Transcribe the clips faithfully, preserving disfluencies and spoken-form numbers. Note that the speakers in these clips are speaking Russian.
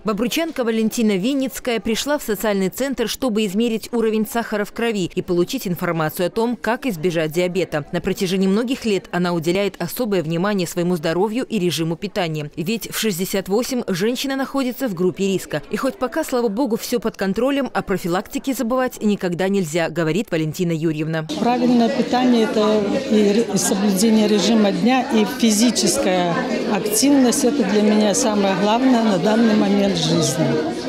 Бобруйчанка Валентина Винницкая пришла в социальный центр, чтобы измерить уровень сахара в крови и получить информацию о том, как избежать диабета. На протяжении многих лет она уделяет особое внимание своему здоровью и режиму питания. Ведь в шестьдесят восемь женщина находится в группе риска. И хоть пока, слава богу, все под контролем, о профилактике забывать никогда нельзя, говорит Валентина Юрьевна. Правильное питание – это и соблюдение режима дня, и физическая активность – это для меня самое главное на данный момент жизни.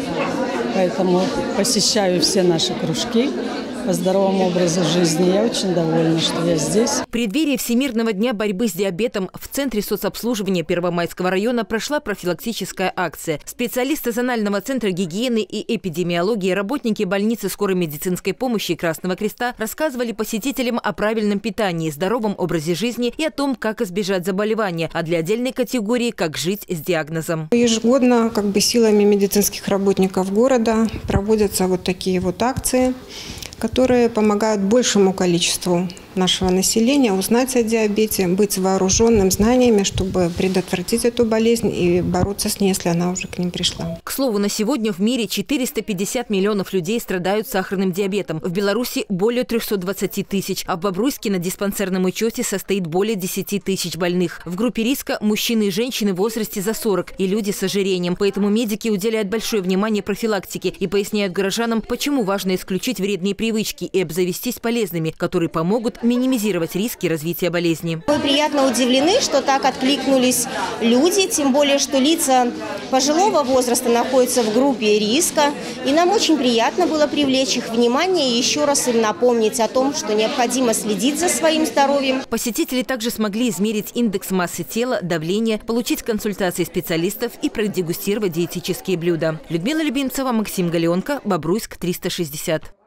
Поэтому посещаю все наши кружки по здоровому образу жизни. Я очень довольна, что я здесь. В преддверии Всемирного дня борьбы с диабетом в Центре соцобслуживания Первомайского района прошла профилактическая акция. Специалисты зонального центра гигиены и эпидемиологии, работники больницы скорой медицинской помощи и Красного Креста рассказывали посетителям о правильном питании, здоровом образе жизни и о том, как избежать заболевания, а для отдельной категории – как жить с диагнозом. Ежегодно как бы силами медицинских работников города проводятся вот такие вот акции, которые помогают большему количеству нашего населения узнать о диабете, быть вооруженным знаниями, чтобы предотвратить эту болезнь и бороться с ней, если она уже к ним пришла. К слову, на сегодня в мире четыреста пятьдесят миллионов людей страдают сахарным диабетом. В Беларуси более трёхсот двадцати тысяч, а в Бобруйске на диспансерном учете состоит более десяти тысяч больных. В группе риска мужчины и женщины в возрасте за сорок и люди с ожирением. Поэтому медики уделяют большое внимание профилактике и поясняют горожанам, почему важно исключить вредные привычки и обзавестись полезными, которые помогут минимизировать риски развития болезни. Мы приятно удивлены, что так откликнулись люди, тем более, что лица пожилого возраста находятся в группе риска. И нам очень приятно было привлечь их внимание и еще раз им напомнить о том, что необходимо следить за своим здоровьем. Посетители также смогли измерить индекс массы тела, давление, получить консультации специалистов и продегустировать диетические блюда. Людмила Любимцева, Максим Галеонко, Бобруйск, триста шестьдесят.